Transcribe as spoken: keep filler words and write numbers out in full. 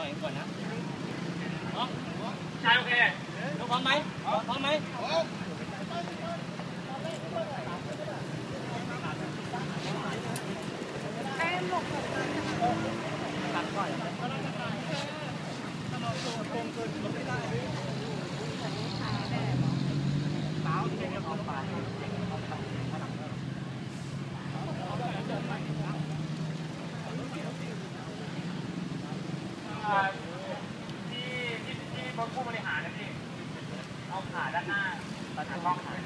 อยก่อนนะเนาะใช่โอเคพร้อมไหมพร้อมไหมตัดก่อนเท้าที่เป็นของฝ่ายที่ที่ที่ที่บนผู้บริหารนะพี่เอาขาด้านหน้าตัดกล้องขา